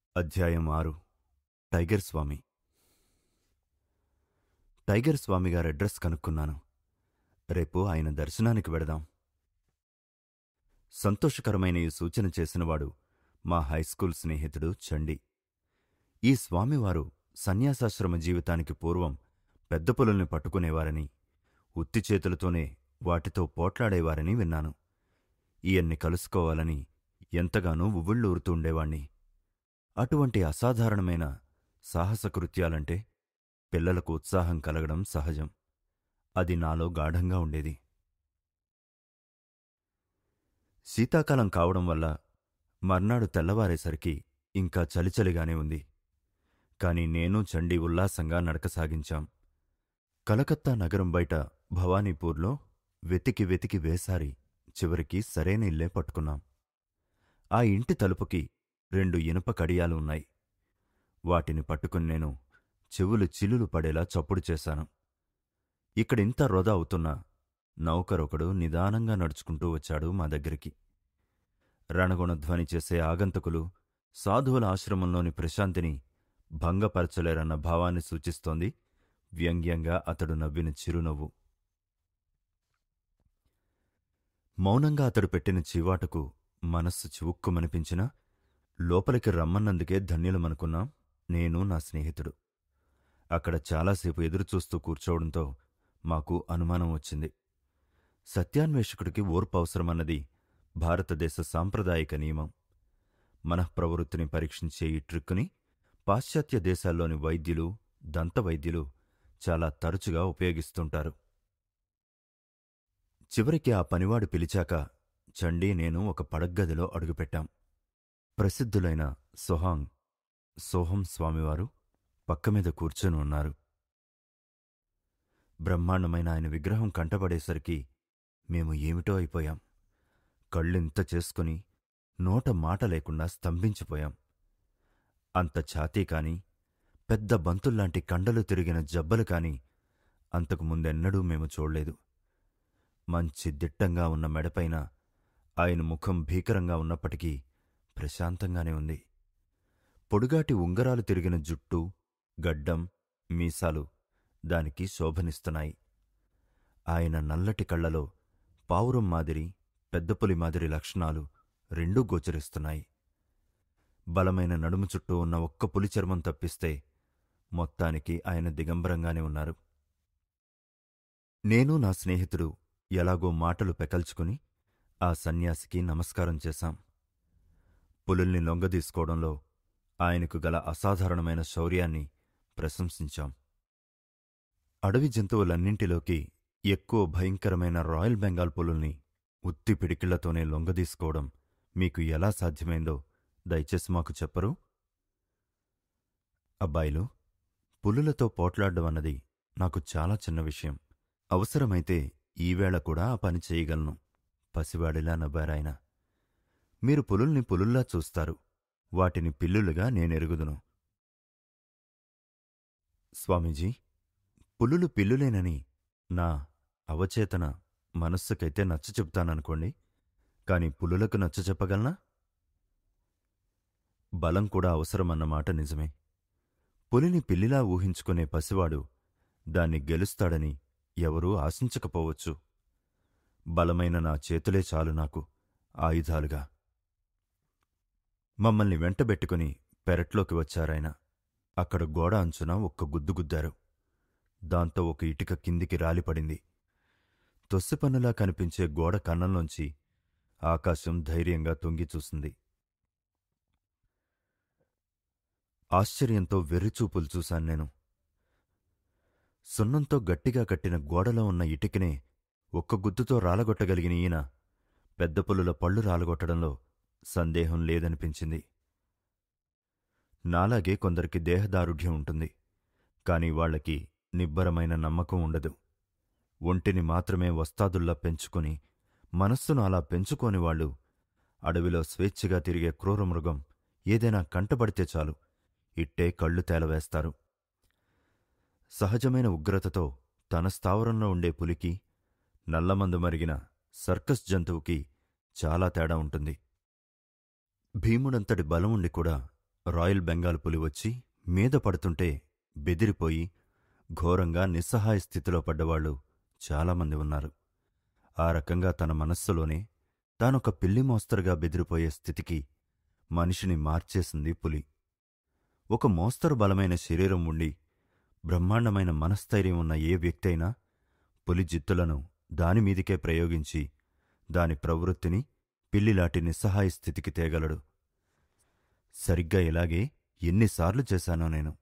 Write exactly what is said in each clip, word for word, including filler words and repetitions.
అధ్యాయం ఆరు. Tiger Swami. Tiger స్వామిగారి అడ్రస్ కనుక్కున్నాను. రేపు ఆయన దర్శనానికి వెడదాం. సంతోషకరమైన ఈ సూచన చేసినవాడు మా హైస్కూల్ స్నేహితుడు చండి. ఈ స్వామివారు సన్యాసాశ్రమ జీవితానికి పూర్వం పెద్ద పులుల్ని పట్టుకునేవారని, ఉత్తి చేతులతోనే వాటితో పోట్లాడేవారని విన్నాను. ఈయన్ని కలుసుకోవాలని ఎంతగానో ఉవ్విళ్ళూరుతూండేవాణ్ణి. అటువంటి అసాధారణమైన సాహసకృత్యాలంటే పిల్లలకు ఉత్సాహం కలగడం సహజం. అది నాలో గాఢంగా ఉండేది. శీతాకాలం కావడం వల్ల మర్నాడు తెల్లవారేసరికి ఇంకా చలిచలిగానే ఉంది. కాని నేను చండీ ఉల్లాసంగా నడకసాగించాం. కలకత్తా నగరం బయట భవానీపూర్లో వెతికి వెతికి వేసారి చివరికి సరైన ఇల్లే పట్టుకున్నాం. ఆ ఇంటి తలుపుకి రెండు ఇనుప కడియాలు ఉన్నాయి. వాటిని పట్టుకుని నేను చెవులు చిల్లులు పడేలా చప్పుడు చేశాను. ఇక్కడింత వృధా అవుతున్నా నౌకరొకడు నిదానంగా నడుచుకుంటూ వచ్చాడు మా దగ్గరికి. రణగుణధ్వని చేసే ఆగంతకులు సాధువుల ఆశ్రమంలోని ప్రశాంతిని భంగపరచలేరన్న భావాన్ని సూచిస్తోంది వ్యంగ్యంగా అతడు నవ్విన చిరునవ్వు. మౌనంగా అతడు పెట్టిన చీవాటకు మనస్సు చివుక్కుమనిపించినా లోపలికి రమ్మన్నందుకే ధన్యులమనుకున్నాం నేను, నా స్నేహితుడు. అక్కడ చాలాసేపు ఎదురుచూస్తూ కూర్చోవడంతో మాకు అనుమానం వచ్చింది. సత్యాన్వేషకుడికి ఓర్పు అవసరమన్నది భారతదేశ సాంప్రదాయిక నియమం. మనఃప్రవృత్తిని పరీక్షించే ఈ ట్రిక్కుని పాశ్చాత్య దేశాల్లోని వైద్యులు, దంతవైద్యులు చాలా తరచుగా ఉపయోగిస్తుంటారు. చివరికి ఆ పనివాడు పిలిచాక చండీ నేను ఒక పడగ్గదిలో అడుగుపెట్టాం. ప్రసిద్ధులైన సొహాంగ్ సోహం స్వామివారు పక్కమీద కూర్చొని ఉన్నారు. బ్రహ్మాండమైన ఆయన విగ్రహం కంటపడేసరికి మేము ఏమిటో అయిపోయాం. కళ్ళింత చేసుకుని నోట మాట లేకుండా స్తంభించిపోయాం. అంత ఛాతీ కాని, పెద్ద బంతుల్లాంటి కండలు తిరిగిన జబ్బలు కాని అంతకు ముందెన్నడూ మేము చూడలేదు. మంచి దిట్టంగా ఉన్న మెడపైన ఆయన ముఖం భీకరంగా ఉన్నప్పటికీ ప్రశాంతంగానే ఉంది. పొడుగాటి ఉంగరాలు తిరిగిన జుట్టు, గడ్డం, మీసాలు దానికి శోభనిస్తున్నాయి. ఆయన నల్లటి కళ్లలో పావురం మాదిరి, పెద్దపులి మాదిరి లక్షణాలు రెండూ గోచరిస్తున్నాయి. బలమైన నడుము చుట్టూ ఉన్న ఒక్క పులి చర్మం తప్పిస్తే మొత్తానికి ఆయన దిగంబరంగానే ఉన్నారు. నేను, నా స్నేహితుడు ఎలాగో మాటలు పెకల్చుకుని ఆ సన్యాసికి నమస్కారం చేశాం. పులుల్ని లొంగదీసుకోవడంలో ఆయనకు గల అసాధారణమైన శౌర్యాన్ని ప్రశంసించాం. అడవి జంతువులన్నింటిలోకి ఎక్కువ భయంకరమైన రాయల్ బెంగాల్ పులుల్ని ఉత్తి పిడికిళ్లతోనే లొంగదీసుకోవడం మీకు ఎలా సాధ్యమైందో దయచేసి మాకు చెప్పరు? అబ్బాయిలు, పులులతో పోట్లాడ్డం అన్నది నాకు చాలా చిన్న విషయం. అవసరమైతే ఈవేళ కూడా ఆ పని చేయగలను. పసివాడిలా నవ్వారాయన. మీరు పులుల్ని పులుల్లా చూస్తారు, వాటిని పిల్లులుగా నేనెరుగుదును. స్వామీజీ, పులులు పిల్లులేనని నా అవచేతన మనస్సుకైతే నచ్చ చెబుతాననుకోండి, కాని పులులకు నచ్చ చెప్పగలనా? బలం కూడా అవసరమన్నమాట నిజమే. పులిని పిల్లిలా ఊహించుకునే పసివాడు దాన్ని గెలుస్తాడని ఎవరూ ఆశించకపోవచ్చు. బలమైన నా చేతులే చాలు నాకు ఆయుధాలుగా. మమ్మల్ని వెంటబెట్టుకుని పెరట్లోకి వచ్చారాయన. అక్కడ గోడ అంచున ఒక్క గుద్దు గుద్దారు. దాంతో ఒక ఇటుక కిందికి రాలిపడింది. తొస్సిపన్నులా కనిపించే గోడ కన్నంలోంచి ఆకాశం ధైర్యంగా తొంగి చూసింది. ఆశ్చర్యంతో వెర్రిచూపులు చూశాను నేను. సున్నంతో గట్టిగా కట్టిన గోడలో ఉన్న ఇటుకనే ఒక్క గుద్దుతో రాలగొట్టగలిగిన ఈయన పెద్ద పులుల పళ్ళు రాలగొట్టడంలో సందేహం లేదనిపించింది. నాలాగే కొందరికి దేహదారుఢ్యం ఉంటుంది, కాని వాళ్లకి నిబ్బరమైన నమ్మకం ఉండదు. ఒంటిని మాత్రమే వస్తాదుల్లా పెంచుకుని మనస్సును అలా పెంచుకోని వాళ్ళు అడవిలో స్వేచ్ఛగా తిరిగే క్రూరమృగం ఏదైనా కంటపడితే చాలు ఇట్టే కళ్ళు తేలవేస్తారు. సహజమైన ఉగ్రతతో తన స్థావరంలో ఉండే పులికి, నల్లమందు మరిగిన సర్కస్ జంతువుకి చాలా తేడా ఉంటుంది. భీముడంతటి బలం ఉండి కూడా రాయల్ బెంగాల్ పులి వచ్చి మీద పడుతుంటే బెదిరిపోయి ఘోరంగా నిస్సహాయ స్థితిలో పడ్డవాళ్లు చాలామంది ఉన్నారు. ఆ రకంగా తన మనస్సులోనే తానొక పిల్లి మోస్తరుగా బెదిరిపోయే స్థితికి మనిషిని మార్చేసింది పులి. ఒక మోస్తరు బలమైన శరీరం ఉండి బ్రహ్మాండమైన మనస్థైర్యం ఉన్న ఏ వ్యక్తి అయినా పులి జిత్తులను దానిమీదికే ప్రయోగించి దాని ప్రవృత్తిని పిల్లిలాంటి నిస్సహాయ స్థితికి తేగలడు. సరిగ్గా ఇలాగే ఎన్నిసార్లు చేశానో నేను.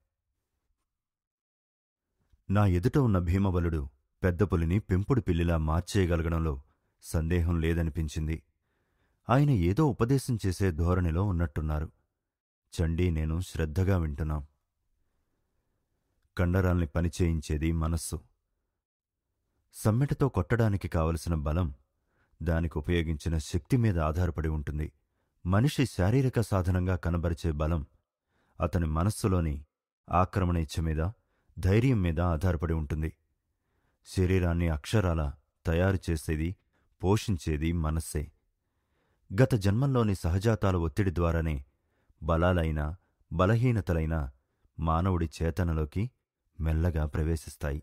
నా ఎదుట ఉన్న భీమబలుడు పెద్ద పులిని పెంపుడు పిల్లిలా మార్చేయగలగడంలో సందేహం లేదనిపించింది. ఆయన ఏదో ఉపదేశం చేసే ధోరణిలో ఉన్నట్టున్నారు. చండీ నేను శ్రద్ధగా వింటున్నాం. కండరాల్ని పనిచేయించేది మనస్సు. సమ్మెటతో కొట్టడానికి కావలసిన బలం దానికి ఉపయోగించిన శక్తి మీద ఆధారపడి ఉంటుంది. మనిషి శారీరక సాధనంగా కనబరిచే బలం అతని మనస్సులోని ఆక్రమణ ఇచ్ఛ మీద, ధైర్యం మీద ఆధారపడి ఉంటుంది. శరీరాన్ని అక్షరాలా తయారు చేసేది, పోషించేది మనస్సే. గత జన్మల్లోని సహజాతాల ఒత్తిడి ద్వారానే బలాలైనా బలహీనతలైనా మానవుడి చేతనలోకి మెల్లగా ప్రవేశిస్తాయి.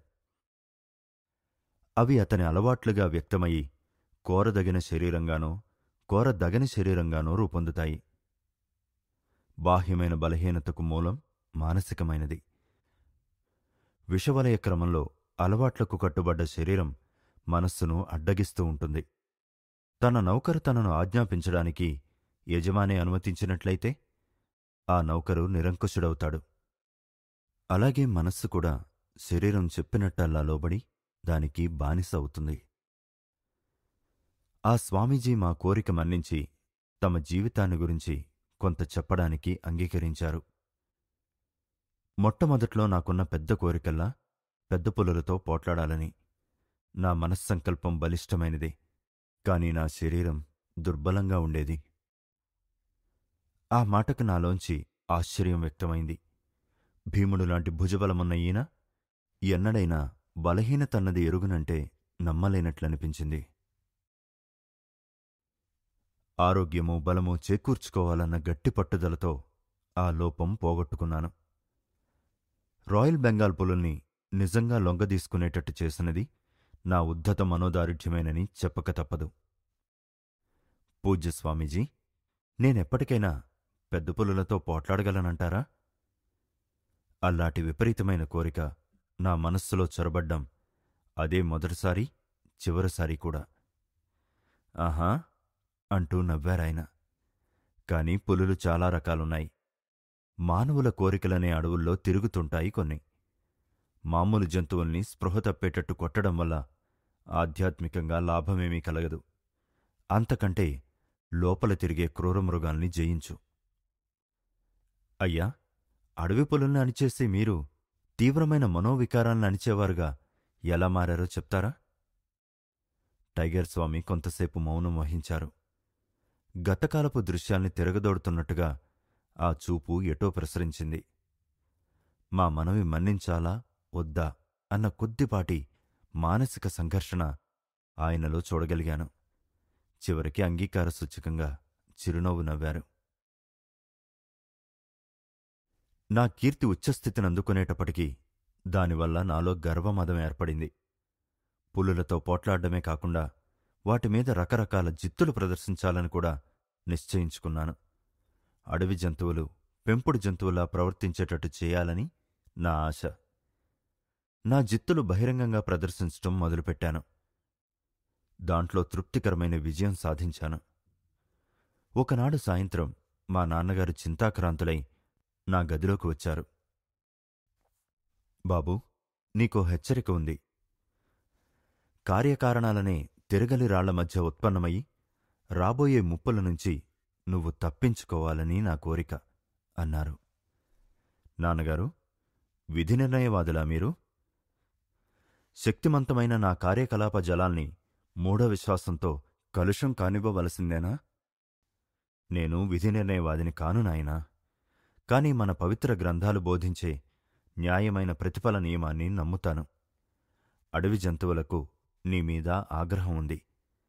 అవి అతని అలవాట్లుగా వ్యక్తమయి కోరదగిన శరీరంగానో కోరదగని శరీరంగానో రూపొందుతాయి. బాహ్యమైన బలహీనతకు మూలం మానసికమైనది. విషవలయ క్రమంలో అలవాట్లకు కట్టుబడ్డ శరీరం మనస్సును అడ్డగిస్తూ ఉంటుంది. తన నౌకరు తనను ఆజ్ఞాపించడానికి యజమాని అనుమతించినట్లయితే ఆ నౌకరు నిరంకుశుడవుతాడు. అలాగే మనస్సు కూడా శరీరం చెప్పినట్టల్లా లోబడి దానికి బానిస అవుతుంది. ఆ స్వామీజీ మా కోరిక మన్నించి తమ జీవితాన్ని గురించి కొంత చెప్పడానికి అంగీకరించారు. మొట్టమొదట్లో నాకున్న పెద్ద కోరికల్లా పెద్ద పులులతో పోట్లాడాలని. నా మనస్సంకల్పం బలిష్టమైనదే, కాని నా శరీరం దుర్బలంగా ఉండేది. ఆ మాటకు నాలోంచి ఆశ్చర్యం వ్యక్తమైంది. భీముడులాంటి భుజబలమున్న ఈయన ఎన్నడైనా బలహీనతన్నది ఎరుగునంటే నమ్మలేనట్లనిపించింది. ఆరోగ్యమూ బలమూ చేకూర్చుకోవాలన్న గట్టి పట్టుదలతో ఆ లోపం పోగొట్టుకున్నాను. రాయల్ బెంగాల్ పులుల్ని నిజంగా లొంగదీసుకునేటట్టు చేసినది నా ఉద్ధత మనోదారుఢ్యమేనని చెప్పక తప్పదు. పూజ్య స్వామీజీ, నేనెప్పటికైనా పెద్ద పులులతో పోట్లాడగలనంటారా? అల్లాటి విపరీతమైన కోరిక నా మనస్సులో చొరబడ్డం అదే మొదటిసారి, చివరిసారి కూడా. ఆహా అంటూ నవ్వారాయన. కాని పులులు చాలా రకాలున్నాయి. మానవుల కోరికలనే అడవుల్లో తిరుగుతుంటాయి కొన్ని. మామూలు జంతువుల్ని స్పృహ తప్పేటట్టు కొట్టడం వల్ల ఆధ్యాత్మికంగా లాభమేమీ కలగదు. అంతకంటే లోపల తిరిగే క్రూరమృగాల్ని జయించు. అయ్యా, అడవి పులుల్ని అణిచేసే మీరు తీవ్రమైన మనోవికారాలను అణిచేవారుగా ఎలా మారారో చెప్తారా? టైగర్ స్వామి కొంతసేపు మౌనం వహించారు. గతకాలపు దృశ్యాల్ని తిరగదోడుతున్నట్టుగా ఆ చూపు ఎటో ప్రసరించింది. మా మనవి మన్నించాలా వద్దా అన్న కొద్దిపాటి మానసిక సంఘర్షణ ఆయనలో చూడగలిగాను. చివరికి అంగీకార సూచకంగా చిరునవ్వు నవ్వారు. నా కీర్తి ఉచ్చస్థితినందుకునేటప్పటికీ దానివల్ల నాలో గర్వమదం ఏర్పడింది. పులులతో పోట్లాడ్డమే కాకుండా వాటిమీద రకరకాల జిత్తులు ప్రదర్శించాలని కూడా నిశ్చయించుకున్నాను. అడవి జంతువులు పెంపుడు జంతువులా ప్రవర్తించేటట్టు చేయాలని నా ఆశ. నా జిత్తులు బహిరంగంగా ప్రదర్శించటం మొదలుపెట్టాను. దాంట్లో తృప్తికరమైన విజయం సాధించాను. ఒకనాడు సాయంత్రం మా నాన్నగారు చింతాక్రాంతులై నా గదిలోకి వచ్చారు. బాబూ, నీకో హెచ్చరిక ఉంది. కార్యకారణాలనే తిరగలి రాళ్ల మధ్య ఉత్పన్నమయి రాబోయే ముప్పుల నుంచి నువ్వు తప్పించుకోవాలని నా కోరిక అన్నారు. నాన్నగారు, విధి నిర్ణయవాదులా మీరు? శక్తిమంతమైన నా కార్యకలాప జలాల్ని మూఢ విశ్వాసంతో కలుషం కానివ్వవలసిందేనా? నేను విధి నిర్ణయవాదిని కాను నాయనా. కాని మన పవిత్ర గ్రంథాలు బోధించే న్యాయమైన ప్రతిఫల నియమాన్ని నమ్ముతాను. అడవి జంతువులకు నీమీద ఆగ్రహం ఉంది.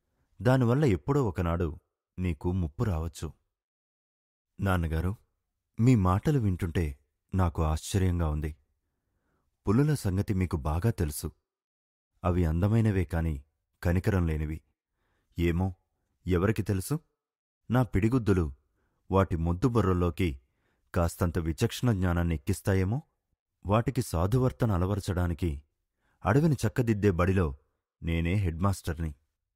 దానివల్ల ఎప్పుడో ఒకనాడు నీకు ముప్పు రావచ్చు. నాన్నగారు, మీ మాటలు వింటుంటే నాకు ఆశ్చర్యంగా ఉంది. పులుల సంగతి మీకు బాగా తెలుసు. అవి అందమైనవే కాని కనికరం లేనివి. ఏమో, ఎవరికి తెలుసు? నా పిడిగుద్దులు వాటి మొద్దుబొర్రల్లోకి కాస్తంత విచక్షణ జ్ఞానాన్ని ఎక్కిస్తాయేమో. వాటికి సాధువర్తన అలవరచడానికి అడవిని చక్కదిద్దే బడిలో నేనే హెడ్మాస్టర్ని.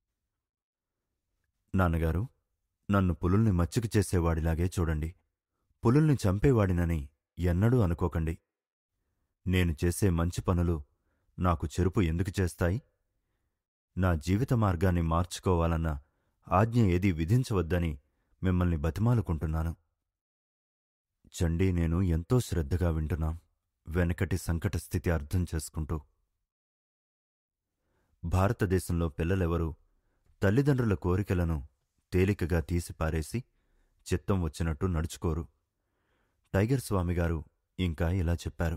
నాన్నగారు, నన్ను పులుల్ని మచ్చిక చేసేవాడిలాగే చూడండి. పులుల్ని చంపేవాడినని ఎన్నడూ అనుకోకండి. నేను చేసే మంచి పనులు నాకు చెరుపు ఎందుకు చేస్తాయి? నా జీవిత మార్గాన్ని మార్చుకోవాలన్న ఆజ్ఞ ఏదీ విధించవద్దని మిమ్మల్ని బతిమాలుకుంటున్నాను. చండీ, నేను ఎంతో శ్రద్ధగా వింటున్నాం, వెనకటి సంకట స్థితి అర్థం చేసుకుంటూ. భారతదేశంలో పిల్లలెవరూ తల్లిదండ్రుల కోరికలను తేలికగా తీసిపారేసి చిత్తం వచ్చినట్టు నడుచుకోరు. టైగర్ స్వామిగారు ఇంకా ఇలా చెప్పారు.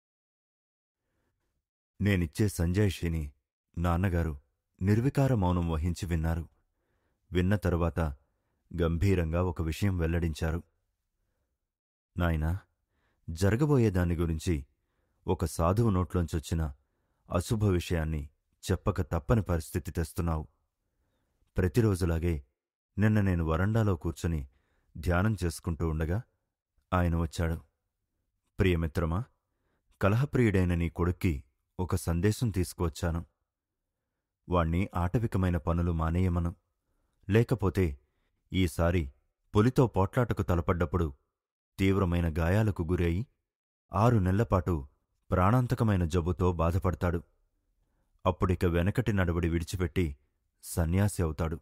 నేనిచ్చే సంజాయిషిని నాన్నగారు నిర్వికార మౌనం వహించి విన్నారు. విన్న తరువాత గంభీరంగా ఒక విషయం వెల్లడించారు. నాయనా, జరగబోయేదాన్ని గురించి ఒక సాధువు నోట్లోంచొచ్చిన అశుభ విషయాన్ని చెప్పక తప్పని పరిస్థితి తెస్తున్నావు. ప్రతిరోజులాగే నిన్న నేను వరండాలో కూర్చుని ధ్యానం చేసుకుంటూ ఉండగా ఆయన వచ్చాడు. ప్రియమిత్రమా, కలహప్రియుడైన నీ కొడుక్కి ఒక సందేశం తీసుకువచ్చాను. వాణ్ణి ఆటవికమైన పనులు మానేయమను. లేకపోతే ఈసారి పులితో పోట్లాటకు తలపడ్డప్పుడు తీవ్రమైన గాయాలకు గురయి ఆరు నెలలపాటు ప్రాణాంతకమైన జబ్బుతో బాధపడతాడు. అప్పుడిక వెనకటి నడవడి విడిచిపెట్టి సన్యాసి అవుతాడు.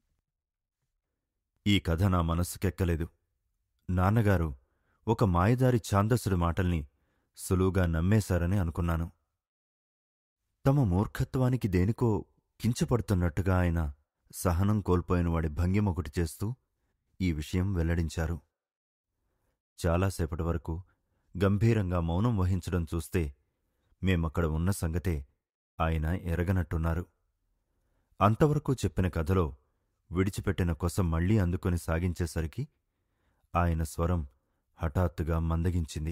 ఈ కథ నా మనస్సుకెక్కలేదు. నాన్నగారు ఒక మాయదారి ఛాందసుడి మాటల్ని సులువుగా నమ్మేశారని అనుకున్నాను. తమ మూర్ఖత్వానికి దేనికో కించపడుతున్నట్టుగా ఆయన సహనం కోల్పోయిన వాడి భంగిమొకటి చేస్తూ ఈ విషయం వెల్లడించారు. చాలాసేపటి వరకు గంభీరంగా మౌనం వహించడం చూస్తే మేమక్కడ ఉన్న సంగతే ఆయన ఎరగనట్టున్నారు. అంతవరకు చెప్పిన కథలో విడిచిపెట్టిన కొస మళ్లీ అందుకొని సాగించేసరికి ఆయన స్వరం హఠాత్తుగా మందగించింది.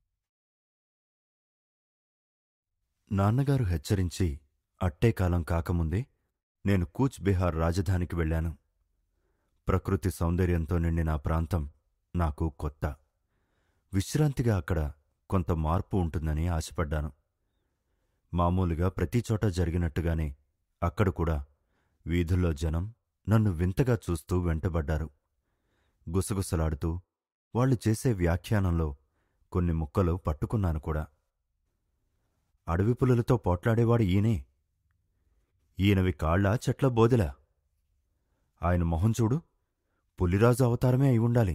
నాన్నగారు హెచ్చరించి అట్టే కాలం కాకముందే నేను కూచ్ బిహార్ రాజధానికి వెళ్లాను. ప్రకృతి సౌందర్యంతో నిండిన ఆ ప్రాంతం నాకు కొత్త. విశ్రాంతిగా అక్కడ కొంత మార్పు ఉంటుందని ఆశపడ్డాను. మామూలుగా ప్రతిచోట జరిగినట్టుగానే అక్కడ కూడా వీధుల్లో జనం నన్ను వింతగా చూస్తూ వెంటబడ్డారు. గుసగుసలాడుతూ వాళ్లు చేసే వ్యాఖ్యానంలో కొన్ని ముక్కలు పట్టుకున్నాను కూడా. అడవి పులులతో పోట్లాడేవాడు ఈయనే. ఈయనవి కాళ్లా చెట్ల బోదెలా? ఆయన మొహం చూడు, పులిరాజు అవతారమే అయి ఉండాలి.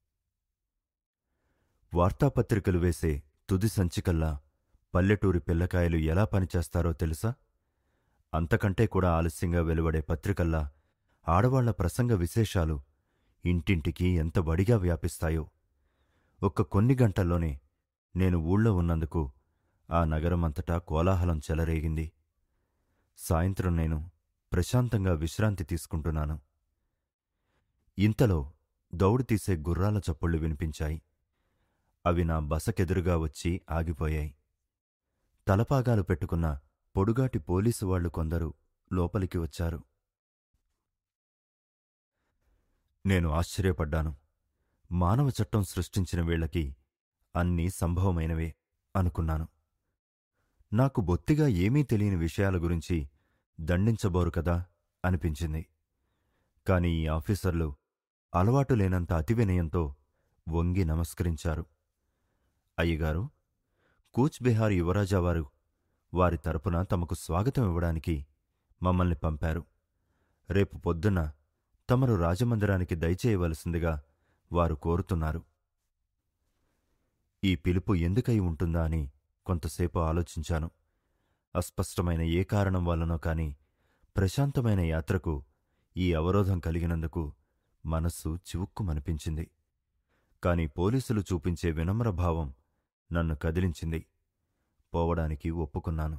వార్తాపత్రికలు వేసే తుది సంచికల్లా పల్లెటూరి పిల్లకాయలు ఎలా పనిచేస్తారో తెలుసా? అంతకంటే కూడా ఆలస్యంగా వెలువడే పత్రికల్లా ఆడవాళ్ల ప్రసంగ విశేషాలు ఇంటింటికి ఎంత బడిగా వ్యాపిస్తాయో. ఒక్క కొన్ని గంటల్లోనే నేను ఊళ్ళో ఉన్నందుకు ఆ నగరమంతటా కోలాహలం చెలరేగింది. సాయంత్రం నేను ప్రశాంతంగా విశ్రాంతి తీసుకుంటున్నాను. ఇంతలో దౌడు తీసే గుర్రాల చప్పుళ్లు వినిపించాయి. అవి నా బసకెదురుగా వచ్చి ఆగిపోయాయి. తలపాగాలు పెట్టుకున్న పొడుగాటి పోలీసు వాళ్లు కొందరు లోపలికి వచ్చారు. నేను ఆశ్చర్యపడ్డాను. మానవ చట్టం సృష్టించిన వీళ్లకి అన్నీ సంభవమైనవే అనుకున్నాను. నాకు బొత్తిగా ఏమీ తెలియని విషయాల గురించి దండించబోరు కదా అనిపించింది. కాని ఈ ఆఫీసర్లు అలవాటు లేనంత అతి వినయంతో వంగి నమస్కరించారు. అయ్యగారు, కూచ్ బిహార్ యువరాజావారు వారి తరపున తమకు స్వాగతం ఇవ్వడానికి మమ్మల్ని పంపారు. రేపు పొద్దున్న తమరు రాజమందిరానికి దయచేయవలసిందిగా వారు కోరుతున్నారు. ఈ పిలుపు ఎందుకై ఉంటుందా అని కొంతసేపు ఆలోచించాను. అస్పష్టమైన ఏ కారణం వల్లనో కాని ప్రశాంతమైన యాత్రకు ఈ అవరోధం కలిగినందుకు మనస్సు చివుక్కుమనిపించింది. కాని పోలీసులు చూపించే వినమ్రభావం నన్ను కదిలించింది. పోవడానికి ఒప్పుకున్నాను.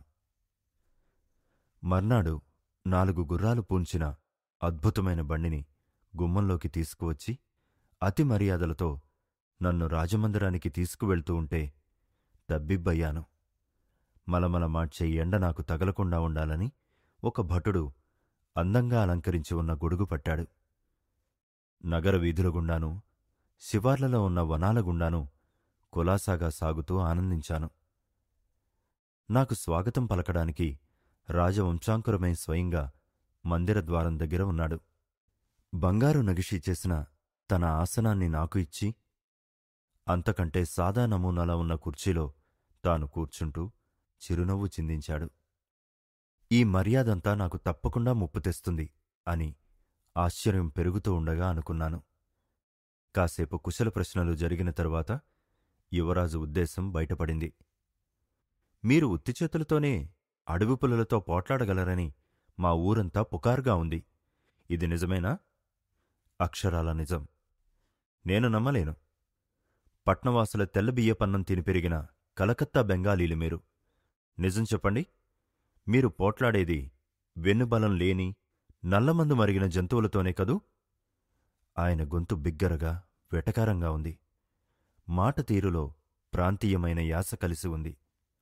మర్నాడు నాలుగు గుర్రాలు పూంచిన అద్భుతమైన బండిని గుమ్మంలోకి తీసుకువచ్చి అతి మర్యాదలతో నన్ను రాజమందిరానికి తీసుకువెళ్తూ ఉంటే తబ్బిబ్బయ్యాను. మలమల మార్చే ఎండ నాకు తగలకుండా ఉండాలని ఒక భటుడు అందంగా అలంకరించి ఉన్న గొడుగు పట్టాడు. నగర వీధుల గుండాను, శివార్లలో ఉన్న వనాల గుండాను కులాసాగా సాగుతూ ఆనందించాను. నాకు స్వాగతం పలకడానికి రాజవంశాంకురమే స్వయంగా మందిరద్వారం దగ్గర ఉన్నాడు. బంగారు నగిషీ చేసిన తన ఆసనాన్ని నాకు ఇచ్చి, అంతకంటే సాదా నమూనాలా ఉన్న కుర్చీలో తాను కూర్చుంటూ చిరునవ్వు చిందించాడు. ఈ మర్యాదంతా నాకు తప్పకుండా ముప్పు తెస్తుంది అని ఆశ్చర్యం పెరుగుతూ ఉండగా అనుకున్నాను. కాసేపు కుశల ప్రశ్నలు జరిగిన తరువాత యువరాజు ఉద్దేశం బయటపడింది. మీరు ఉత్తిచేతులతోనే అడవి పులులతో పోట్లాడగలరని మా ఊరంతా పుకారుగా ఉంది. ఇది నిజమేనా? అక్షరాల నిజం. నేను నమ్మలేను. పట్నవాసుల తెల్ల బియ్యపన్నం తిని పెరిగిన కలకత్తా బెంగాలీలు మీరు. నిజం చెప్పండి, మీరు పోట్లాడేది వెన్నుబలం లేని నల్లమందు మరిగిన జంతువులతోనే కదూ? ఆయన గొంతు బిగ్గరగా వెటకారంగా ఉంది. మాట తీరులో ప్రాంతీయమైన యాస కలిసి ఉంది.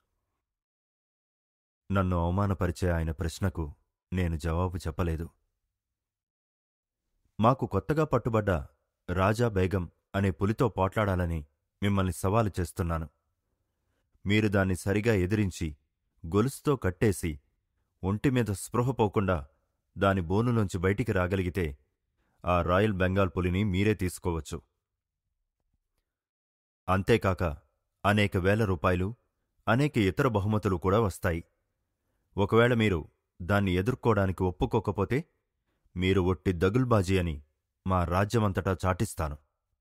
నన్ను అవమానపరిచే ఆయన ప్రశ్నకు నేను జవాబు చెప్పలేదు. మాకు కొత్తగా పట్టుబడ్డ రాజా బేగం అనే పులితో పోట్లాడాలని మిమ్మల్ని సవాలు చేస్తున్నాను. మీరు దాన్ని సరిగా ఎదిరించి గొలుసుతో కట్టేసి ఒంటిమీద స్పృహ పోకుండా దాని బోనులోంచి బయటికి రాగలిగితే ఆ రాయల్ బెంగాల్ పులిని మీరే తీసుకోవచ్చు. అంతేకాక అనేక వేల రూపాయలు, అనేక ఇతర బహుమతులు కూడా వస్తాయి. ఒకవేళ మీరు దాన్ని ఎదుర్కోడానికి ఒప్పుకోకపోతే మీరు ఒట్టి దగుల్బాజీ అని మా రాజ్యమంతటా చాటిస్తాను.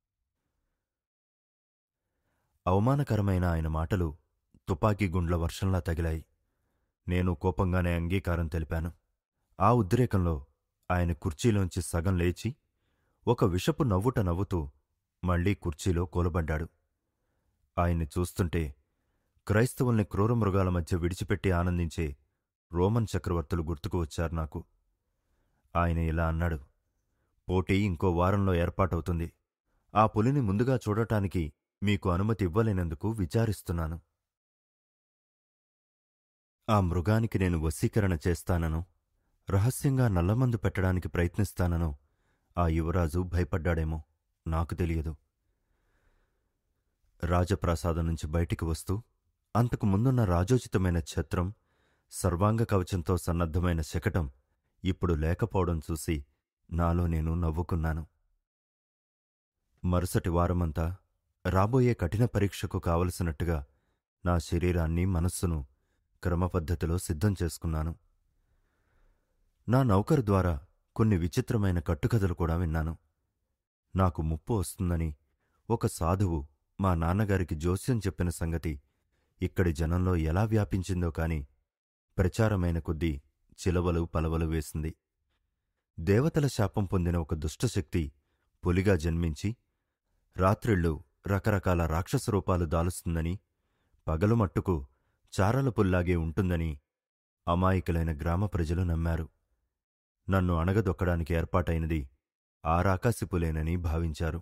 అవమానకరమైన ఆయన మాటలు తుపాకీ గుండ్ల వర్షంలా తగిలాయి. నేను కోపంగానే అంగీకారం తెలిపాను. ఆ ఉద్రేకంలో ఆయన కుర్చీలోంచి సగం లేచి ఒక విషపు నవ్వుట నవ్వుతూ మళ్లీ కుర్చీలో కూలబడ్డాడు. ఆయన్ని చూస్తుంటే క్రైస్తవుల్ని క్రూరమృగాల మధ్య విడిచిపెట్టి ఆనందించే రోమన్ చక్రవర్తులు గుర్తుకు వచ్చారు నాకు. ఆయన ఇలా అన్నాడు: పోటీ ఇంకో వారంలో ఏర్పాటవుతుంది. ఆ పులిని ముందుగా చూడటానికి మీకు అనుమతి ఇవ్వలేనందుకు విచారిస్తున్నాను. ఆ మృగానికి నేను వశీకరణ చేస్తాననో, రహస్యంగా నల్లమందు పెట్టడానికి ప్రయత్నిస్తాననో ఆ యువరాజు భయపడ్డాడేమో నాకు తెలియదు. రాజప్రాసాదం నుంచి బయటికి వస్తూ అంతకు ముందున్న రాజోచితమైన ఛత్రం, సర్వాంగ కవచంతో సన్నద్ధమైన శకటం ఇప్పుడు లేకపోవడం చూసి నాలో నేను నవ్వుకున్నాను. మరుసటి వారమంతా రాబోయే కఠిన పరీక్షకు కావలసినట్టుగా నా శరీరాన్ని, మనస్సును క్రమపద్ధతిలో సిద్ధం చేసుకున్నాను. నా నౌకరు ద్వారా కొన్ని విచిత్రమైన కట్టుకథలు కూడా విన్నాను. నాకు ముప్పు వస్తుందని ఒక సాధువు మా నాన్నగారికి జోస్యం చెప్పిన సంగతి ఇక్కడి జనంలో ఎలా వ్యాపించిందో కాని ప్రచారమైన కొద్దీ చిలవలు పలవలు వేసింది. దేవతల శాపం పొందిన ఒక దుష్టశక్తి పులిగా జన్మించి రాత్రిళ్ళు రకరకాల రాక్షస రూపాలు దాలుస్తుందని, పగలు మట్టుకు చారల పుల్లాగే ఉంటుందని అమాయకులైన గ్రామ ప్రజలు నమ్మారు. నన్ను అణగదొక్కడానికి ఏర్పాటైనది ఆ రాకాసి పులేనని భావించారు.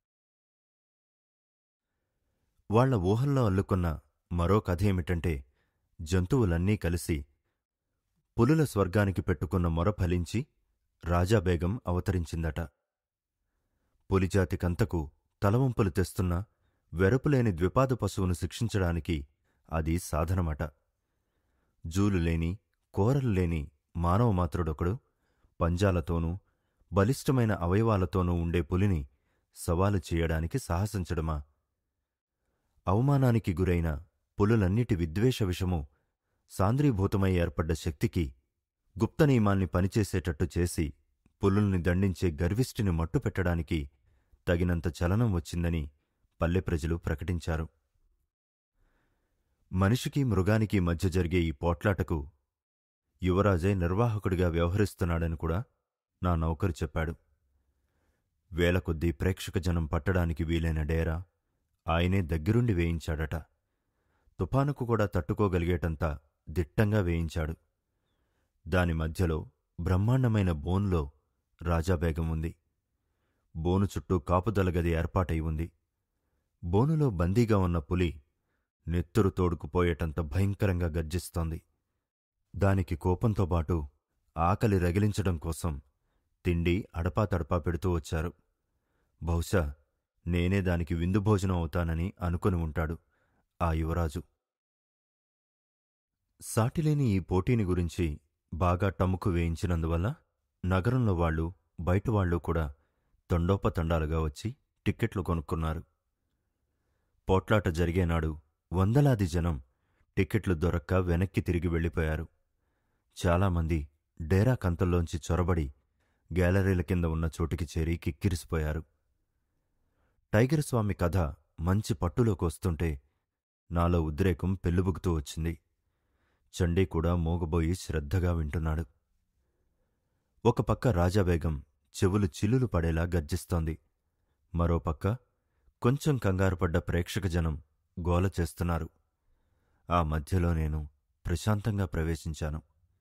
వాళ్ల ఊహల్లో అల్లుకున్న మరో కథేమిటంటే, జంతువులన్నీ కలిసి పులుల స్వర్గానికి పెట్టుకున్న మొర ఫలించి రాజాబేగం అవతరించిందట. పులిజాతికంతకు తలవంపులు తెస్తున్న వెరపులేని ద్విపాద పశువును శిక్షించడానికి అది సాధనమట. జూలులేని, కోరలులేని మానవమాత్రుడొకడు పంజాలతోనూ బలిష్టమైన అవయవాలతోనూ ఉండే పులిని సవాలు చేయడానికి సాహసించడమా? అవమానానికి గురైన పులులన్నిటి విద్వేష విషము సాంద్రీభూతమై ఏర్పడ్డ శక్తికి గుప్తనియమాల్ని పనిచేసేటట్టు చేసి పులుల్ని దండించే గర్విష్ఠిని మట్టుపెట్టడానికి తగినంత చలనం వచ్చిందని పల్లె ప్రజలు ప్రకటించారు. మనిషికి మృగానికి మధ్య జరిగే ఈ పోట్లాటకు యువరాజే నిర్వాహకుడిగా వ్యవహరిస్తున్నాడని కూడా నా నౌకరు చెప్పాడు. వేలకొద్దీ ప్రేక్షక జనం పట్టడానికి వీలైన డేరా ఆయనే దగ్గరుండి వేయించాడట. తుఫానుకు కూడా తట్టుకోగలిగేటంత దిట్టంగా వేయించాడు. దాని మధ్యలో బ్రహ్మాండమైన బోన్లో రాజాబేగం ఉంది. బోను చుట్టూ కాపుదల గది ఏర్పాటై ఉంది. బోనులో బందీగా ఉన్న పులి నెత్తురు తోడుకుపోయేటంత భయంకరంగా గర్జిస్తోంది. దానికి కోపంతోబాటు ఆకలి రగిలించడం కోసం తిండి అడపాతడపా పెడుతూ వచ్చారు. బహుశా నేనే దానికి విందు భోజనం అవుతానని అనుకుని ఉంటాడు ఆ యువరాజు. సాటిలేని ఈ పోటీని గురించి బాగా టముకు వేయించినందువల్ల నగరంలో వాళ్ళు, బయటవాళ్ళు కూడా తండోపతండాలుగా వచ్చి టిక్కెట్లు కొనుక్కున్నారు. పోట్లాట జరిగేనాడు వందలాది జనం టిక్కెట్లు దొరక్క వెనక్కి తిరిగి వెళ్ళిపోయారు. చాలామంది డేరా కంతల్లోంచి చొరబడి గ్యాలరీల కింద ఉన్న చోటికి చేరి కిక్కిరిసిపోయారు. టైగర్ స్వామి కథ మంచి పట్టులోకి వస్తుంటే నాలో ఉద్రేకం పెల్లుబుకుతూ వచ్చింది. చండీ కూడా మోగబోయి శ్రద్ధగా వింటున్నాడు. ఒక పక్క రాజాబేగం చెవులు చిల్లులు పడేలా గర్జిస్తోంది. మరోపక్క కొంచెం కంగారుపడ్డ ప్రేక్షక జనం గోల చేస్తున్నారు. ఆ మధ్యలో నేను ప్రశాంతంగా ప్రవేశించాను.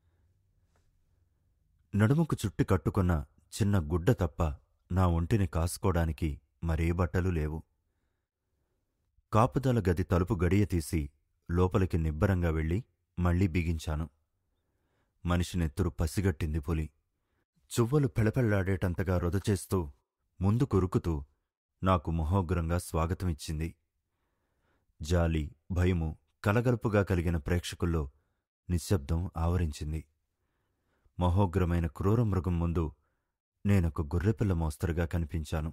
నడుముకు చుట్టి కట్టుకున్న చిన్న గుడ్డ తప్ప నా ఒంటిని కాసుకోడానికి మరే బట్టలు లేవు. కాపుదల గది తలుపు గడియ తీసి లోపలికి నిబ్బరంగా వెళ్ళి మళ్లీ బిగించాను. మనిషి నెత్తురు పసిగట్టింది పులి. చువ్వలు పెళపెళ్లాడేటంతగా రొదచేస్తూ ముందుకురుకుతూ నాకు మహోగ్రంగా స్వాగతమిచ్చింది. జాలి, భయము కలగలుపుగా కలిగిన ప్రేక్షకుల్లో నిశ్శబ్దం ఆవరించింది. మహోగ్రమైన క్రూరమృగం ముందు నేనొక గొర్రెపిల్ల మోస్తరుగా కనిపించాను.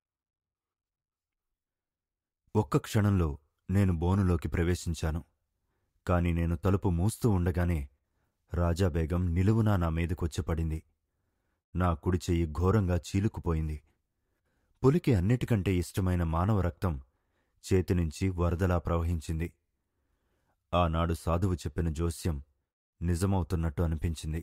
ఒక్క క్షణంలో నేను బోనులోకి ప్రవేశించాను. కాని నేను తలుపు మూస్తూ ఉండగానే రాజాబేగం నిలువునా నా మీదకొచ్చి పడింది. నా కుడి చెయ్యి ఘోరంగా చీలుకుపోయింది. పులికి అన్నిటికంటే ఇష్టమైన మానవ రక్తం చేతినుంచి వరదలా ప్రవహించింది. ఆనాడు సాధువు చెప్పిన జోస్యం నిజమవుతున్నట్టు అనిపించింది.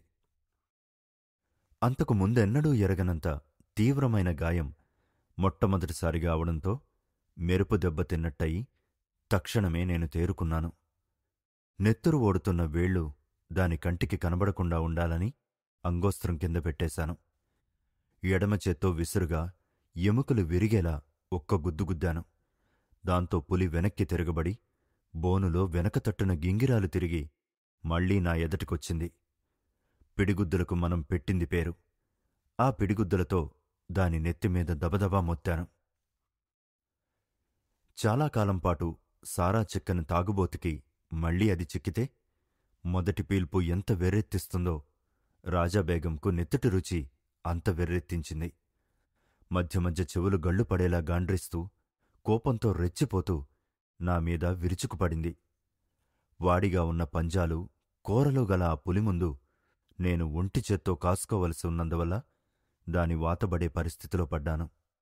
అంతకు ముందెన్నడూ ఎరగనంత తీవ్రమైన గాయం మొట్టమొదటిసారిగా అవడంతో మెరుపు దెబ్బతిన్నట్టయి తక్షణమే నేను తేరుకున్నాను. నెత్తురు ఓడుతున్న వేళ్లు దాని కంటికి కనబడకుండా ఉండాలని అంగోస్త్రం కింద పెట్టేశాను. ఎడమ చేత్తో విసురుగా ఎముకలు విరిగేలా ఒక్క గుద్దుగుద్దాను. దాంతో పులి వెనక్కి తిరగబడి బోనులో వెనకతట్టున గింగిరాలు తిరిగి మళ్లీ నా ఎదటికొచ్చింది. పిడిగుద్దులకు మనం పెట్టింది పేరు. ఆ పిడిగుద్దులతో దాని నెత్తిమీద దబదబా మొత్తాను. చాలా కాలంపాటు సారా చిక్కని తాగుబోతికి మళ్లీ అది చిక్కితే మొదటి పీల్పు ఎంత వెర్రెత్తిస్తుందో రాజాబేగంకు నెత్తుటి రుచి అంత వెర్రెత్తించింది. మధ్య మధ్య చెవులు గళ్లు పడేలా గాండ్రిస్తూ కోపంతో రెచ్చిపోతూ నామీద విరుచుకుపడింది. వాడిగా ఉన్న పంజాలు, కోరలు గల ఆ పులి ముందు నేను ఒంటి చేత్తో కాసుకోవలసి ఉన్నందువల్ల దాని వాతబడే పరిస్థితిలో పడ్డాను.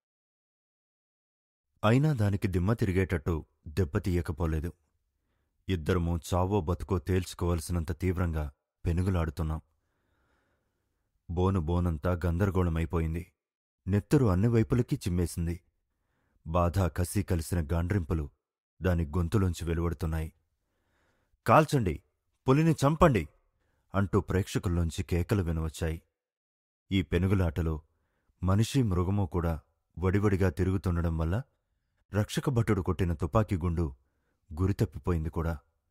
అయినా దానికి దిమ్మ తిరిగేటట్టు దెబ్బతీయకపోలేదు. ఇద్దరమూ చావో బతుకో తేల్చుకోవలసినంత తీవ్రంగా పెనుగులాడుతున్నాం. బోను బోనంతా గందరగోళమైపోయింది. నెత్తురు అన్ని వైపులకీ చిమ్మేసింది. బాధ, కసి కలిసిన గాండ్రింపులు దాని గొంతులోంచి వెలువడుతున్నాయి. కాల్చండి, పులిని చంపండి అంటూ ప్రేక్షకుల్లోంచి కేకలు వినవచ్చాయి. ఈ పెనుగులాటలో మనిషి, మృగమూ కూడా వడివడిగా తిరుగుతుండడం వల్ల రక్షకభటుడు కొట్టిన తుపాకీ గుండు గురితప్పిపోయింది కూడా.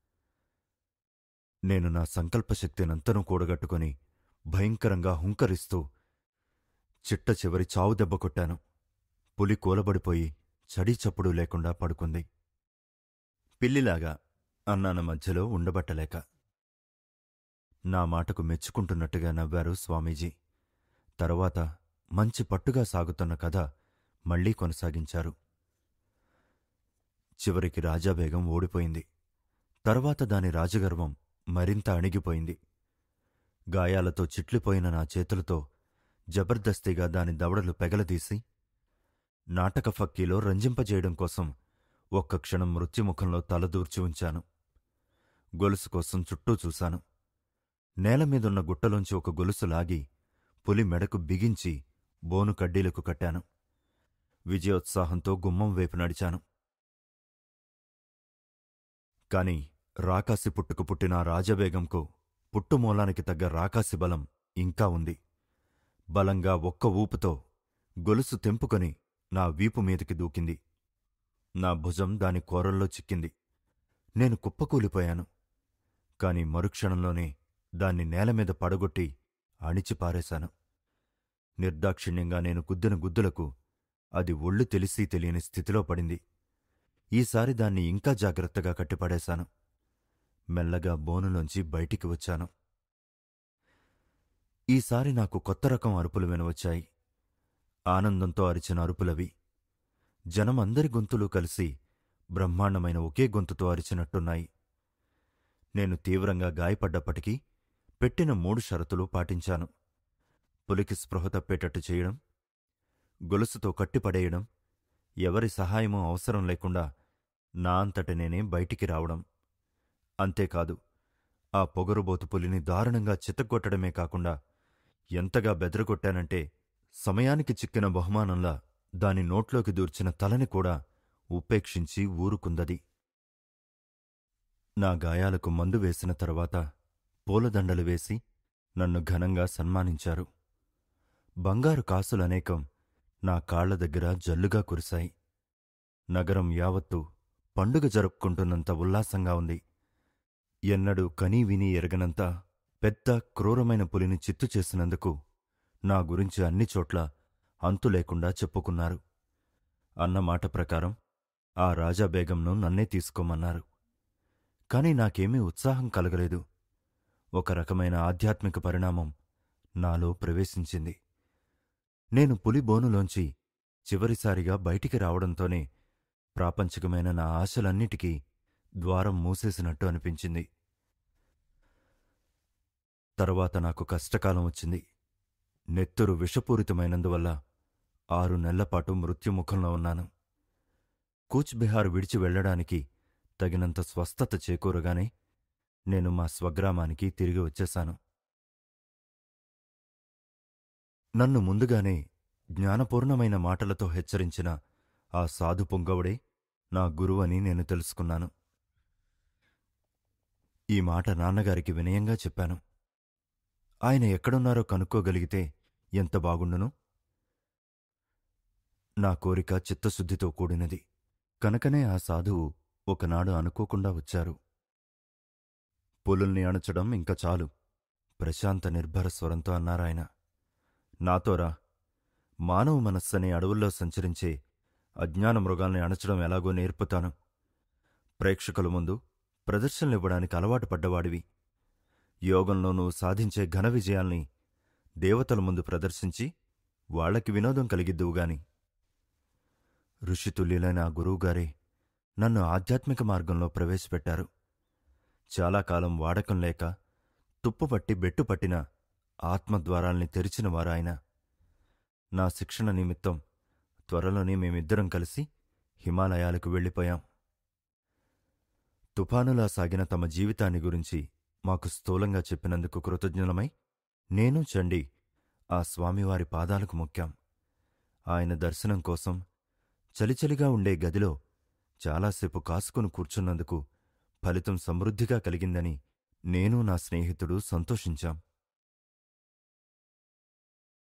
నేను నా సంకల్పశక్తినంతనూ కూడగట్టుకుని భయంకరంగా హుంకరిస్తూ చిట్ట చివరి చావు దెబ్బ కొట్టాను. పులి కూలబడిపోయి చడీచప్పుడు లేకుండా పడుకుంది. పిల్లిలాగా అన్నాన మధ్యలో ఉండబట్టలేక. నా మాటకు మెచ్చుకుంటున్నట్టుగా నవ్వారు స్వామీజీ. తరువాత మంచి పట్టుగా సాగుతున్న కథ మళ్లీ కొనసాగించారు. చివరికి రాజాబేగం ఓడిపోయింది. తరువాత దాని రాజగర్వం మరింత అణిగిపోయింది. గాయాలతో చిట్లిపోయిన నా చేతులతో జబర్దస్తిగా దాని దవడలు పెగలదీసి నాటక ఫక్కీలో రంజింపజేయడం కోసం ఒక్క క్షణం మృత్యుముఖంలో తలదూర్చి ఉంచాను. గొలుసు కోసం చుట్టూ చూశాను. నేలమీదున్న గుట్టలోంచి ఒక గొలుసు లాగి పులి మెడకు బిగించి బోను కడ్డీలకు కట్టాను. విజయోత్సాహంతో గుమ్మం వైపు నడిచాను. కాని రాకాసి పుట్టుకు పుట్టిన రాజబేగంకు పుట్టుమూలానికి తగ్గ రాకాసి బలం ఇంకా ఉంది. బలంగా ఒక్క ఊపుతో గొలుసు తెంపుకొని నా వీపు మీదకి దూకింది. నా భుజం దాని కోరల్లో చిక్కింది. నేను కుప్పకూలిపోయాను. కాని మరుక్షణంలోనే దాన్ని నేలమీద పడగొట్టి అణిచిపారేశాను. నిర్దాక్షిణ్యంగా నేను గుద్దిన గుద్దులకు అది ఒళ్ళు తెలిసీ తెలియని స్థితిలో పడింది. ఈసారి దాన్ని ఇంకా జాగ్రత్తగా కట్టిపడేశాను. మెల్లగా బోనులోంచి బయటికి వచ్చాను. ఈసారి నాకు కొత్త రకం అరుపులు వినవచ్చాయి. ఆనందంతో అరిచిన అరుపులవి. జనం అందరి గొంతులు కలిసి బ్రహ్మాండమైన ఒకే గొంతుతో అరిచినట్టున్నాయి. నేను తీవ్రంగా గాయపడ్డప్పటికీ పెట్టిన మూడు షరతులు పాటించాను. పులికి స్పృహ తప్పేటట్టు చేయడం, గొలుసుతో కట్టిపడేయడం, ఎవరి సహాయమూ అవసరం లేకుండా నా అంతట నేనే బయటికి రావడం. అంతేకాదు, ఆ పొగరుబోతు పులిని దారుణంగా చితగ్గొట్టడమే కాకుండా ఎంతగా బెదరగొట్టానంటే సమయానికి చిక్కిన బహుమానంలా దాని నోట్లోకి దూర్చిన తలని కూడా ఉపేక్షించి ఊరుకుందది. నా గాయాలకు మందు వేసిన తరువాత పూలదండలు వేసి నన్ను ఘనంగా సన్మానించారు. బంగారు కాసులనేకం నా కాళ్ల దగ్గర జల్లుగా కురిశాయి. నగరం యావత్తూ పండుగ జరుపుకుంటున్నంత ఉల్లాసంగా ఉంది. ఎన్నడూ కనీ విని ఎరగనంత పెద్ద క్రూరమైన పులిని చిత్తు చేసినందుకు నా గురించి అన్ని చోట్ల అంతులేకుండా చెప్పుకున్నారు. అన్నమాట ప్రకారం ఆ రాజాబేగంను నన్నే తీసుకోమన్నారు. కాని నాకేమీ ఉత్సాహం కలగలేదు. ఒక రకమైన ఆధ్యాత్మిక పరిణామం నాలో ప్రవేశించింది. నేను పులి బోనులోంచి చివరిసారిగా బయటికి రావడంతోనే ప్రాపంచికమైన నా ఆశలన్నిటికీ ద్వారం మూసేసినట్టు అనిపించింది. తరువాత నాకు కష్టకాలం వచ్చింది. నెత్తురు విషపూరితమైనందువల్ల ఆరు నెలలపాటు మృత్యుముఖంలో ఉన్నాను. కూచ్ బిహార్ విడిచి వెళ్లడానికి తగినంత స్వస్థత చేకూరగానే నేను మా స్వగ్రామానికి తిరిగి వచ్చేశాను. నన్ను ముందుగానే జ్ఞానపూర్ణమైన మాటలతో హెచ్చరించిన ఆ సాధు పుంగవుడే నా గురువని నేను తెలుసుకున్నాను. ఈ మాట నాన్నగారికి వినయంగా చెప్పాను. ఆయన ఎక్కడున్నారో కనుక్కోగలిగితే ఎంత బాగుండును. నా కోరిక చిత్తశుద్ధితో కూడినది కనుకనే ఆ సాధువు ఒకనాడు అనుకోకుండా వచ్చారు. పులుల్ని అణచడం ఇంక చాలు, ప్రశాంత నిర్భర స్వరంతో అన్నారాయన. నాతోరా, మానవ మనస్సనే అడవుల్లో సంచరించే అజ్ఞాన మృగాల్ని అణచడం ఎలాగో నేర్పుతాను. ప్రేక్షకుల ముందు ప్రదర్శనలివ్వడానికి అలవాటు పడ్డవాడివి. యోగంలో నువ్వు సాధించే ఘన విజయాల్ని దేవతల ముందు ప్రదర్శించి వాళ్లకి వినోదం కలిగిద్దువుగాని. ఋషితుల్యులైన ఆ గురువుగారే నన్ను ఆధ్యాత్మిక మార్గంలో ప్రవేశపెట్టారు. చాలా కాలం వాడకం లేక తుప్పుపట్టి బెట్టుపట్టిన ఆత్మద్వారాల్ని తెరిచినవారాయన. నా శిక్షణ నిమిత్తం త్వరలోనే మేమిద్దరం కలిసి హిమాలయాలకు వెళ్ళిపోయాం. తుఫానులా సాగిన తమ జీవితాన్ని గురించి మాకు స్థూలంగా చెప్పినందుకు కృతజ్ఞులమై నేను చండి ఆ స్వామివారి పాదాలకు మొక్కాం. ఆయన దర్శనం కోసం చలిచలిగా ఉండే గదిలో చాలాసేపు కాసుకుని కూర్చున్నందుకు ఫలితం సమృద్ధిగా కలిగిందని నేను నా స్నేహితుడు సంతోషించాం.